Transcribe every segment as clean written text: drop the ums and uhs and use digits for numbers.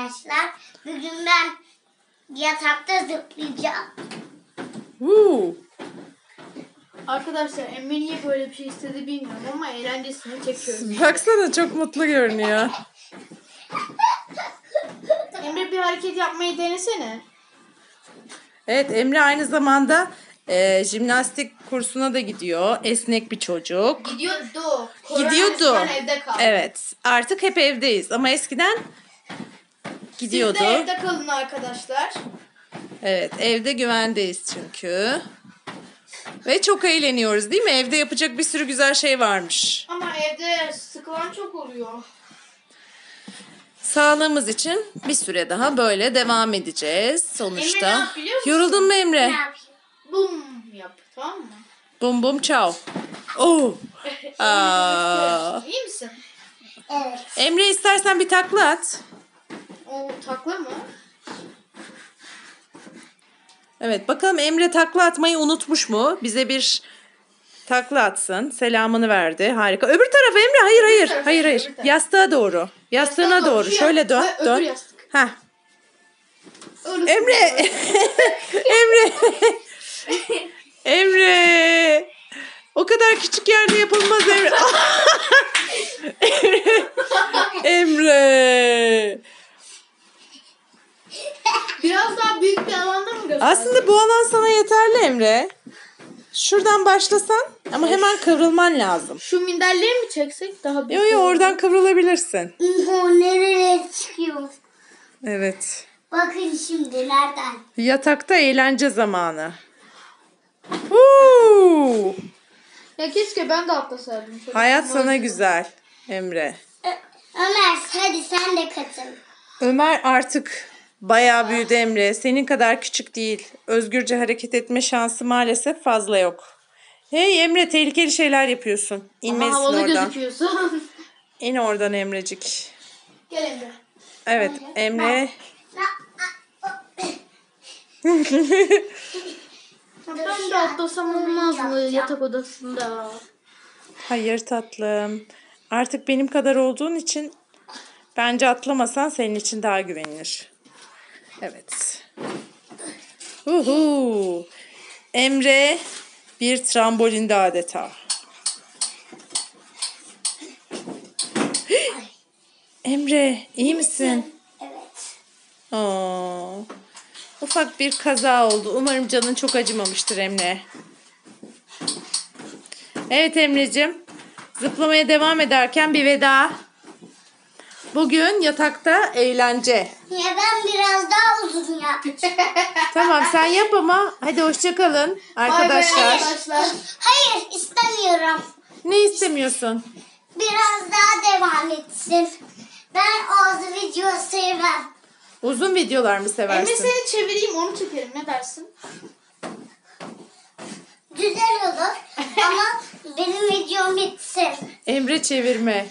arkadaşlar. Bugün ben yatakta zıplayacağım. Arkadaşlar Emre niye böyle bir şey istedi bilmiyorum ama eğlencesini çekiyoruz. Baksana çok mutlu görünüyor. Emre bir hareket yapmayı denesene. Evet, Emre aynı zamanda jimnastik kursuna da gidiyor. Esnek bir çocuk. Gidiyordu. Gidiyordu. Evde kaldı. Evet, artık hep evdeyiz ama eskiden gidiyordu. Siz de evde kalın arkadaşlar. Evet, evde güvendeyiz çünkü. Ve çok eğleniyoruz değil mi? Evde yapacak bir sürü güzel şey varmış. Ama evde sıkılan çok oluyor. Sağlığımız için bir süre daha böyle devam edeceğiz sonuçta. Emre ne yap biliyor musun? Yoruldun mu Emre? Ne yapayım? Bum yap, tamam mı? Bum bum çao. Oh. Aa. İyi misin? Evet. Emre istersen bir takla at. O takla mı? Evet, bakalım Emre takla atmayı unutmuş mu? Bize bir takla atsın. Selamını verdi. Harika. Öbür tarafa Emre. Hayır. tarafa, Hayır. öbür tarafa. Yastığa doğru. Yastığına doğru. Şu Şöyle yap- dön. Öbür Dön. yastık. Heh. Öyle Emre. Emre. Emre. O kadar küçük yerde yapılmaz Emre. Emre. Biraz daha büyük bir alanda mı göster? Aslında bu alan sana yeterli Emre. Şuradan başlasan ama hemen kıvrılman lazım. Şu minderleri mi çeksek daha büyük? Yo oradan kıvrılabilirsin. O nereye çıkıyor? Evet. Bakın şimdi nereden? Yatakta eğlence zamanı. Huu! Ya keşke ben de atlasaydım. Şöyle Hayat olmazdı. sana güzel Emre. Ömer hadi sen de katıl. Ömer artık bayağı büyüdü Emre. Senin kadar küçük değil. Özgürce hareket etme şansı maalesef fazla yok. Hey Emre, tehlikeli şeyler yapıyorsun. Ama İnmelisin havalı oradan. gözüküyorsun. İn oradan Emrecik. Gel Emre. Evet Emre. Ben de atlasam olmaz mı yatak odasında? Hayır tatlım. Artık benim kadar olduğun için bence atlamasan senin için daha güvenilir. Evet. Uhu. Emre bir trambolinde adeta. Emre iyi misin? Evet. Aa, ufak bir kaza oldu. Umarım canın çok acımamıştır Emre. Evet Emre'cim. Zıplamaya devam ederken bir veda. Bugün yatakta eğlence. Ya ben biraz daha uzun yapacağım. Tamam sen yap ama hadi hoşça kalın Bay bay arkadaşlar. arkadaşlar. Hayır istemiyorum. Ne istemiyorsun? Biraz daha devam etsin. Ben o video sevmem. Uzun videolar mı Emre seversin? seni çevireyim onu çekelim ne dersin? Güzel olur ama benim videom bitsin. Emre çevirme.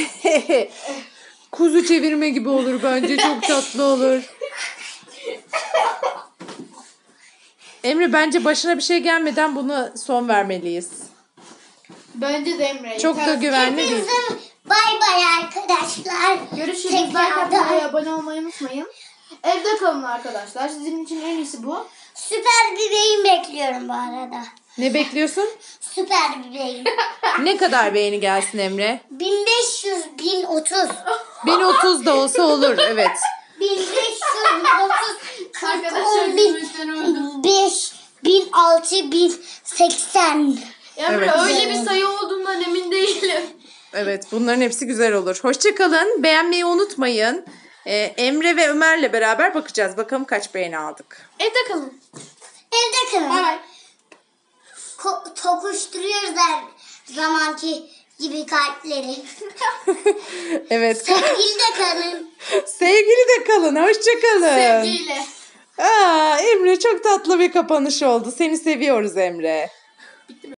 Kuzu çevirme gibi olur bence. Çok tatlı olur. Emre bence başına bir şey gelmeden buna son vermeliyiz. Bence de Emre. Çok da güvenli değil. Hepinize bay bay arkadaşlar. Görüşürüz. Like Tekrardan. atmayı, abone olmayı unutmayın. Evde kalın arkadaşlar. Sizin için en iyisi bu. Süper bir beğeni bekliyorum bu arada. Ne bekliyorsun? Süper bir beğeni. Ne kadar beğeni gelsin Emre? 1500, 1030. 1030 da olsa olur. Evet. 1500, 1030, 40, Arkadaşlar 10 gülmekten öldüm. 5, 1006, 1080. Emre Evet. öyle bir sayı olduğundan emin değilim. Evet, bunların hepsi güzel olur. Hoşça kalın. Beğenmeyi unutmayın. Emre ve Ömer'le beraber bakacağız. Bakalım kaç beğeni aldık. Evde kalın. Evde kalın. Bay bay. Tokuşturuyoruz her zamanki gibi kalpleri. Evet. Sevgili de kalın. Sevgili de kalın. Hoşça kalın. Sevgiyle. Emre çok tatlı bir kapanış oldu. Seni seviyoruz Emre.